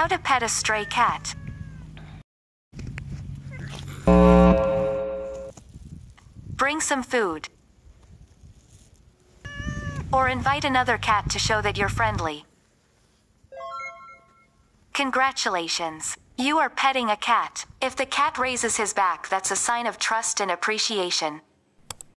How to pet a stray cat. Bring some food. Or invite another cat to show that you're friendly. Congratulations. You are petting a cat. If the cat raises his back, that's a sign of trust and appreciation.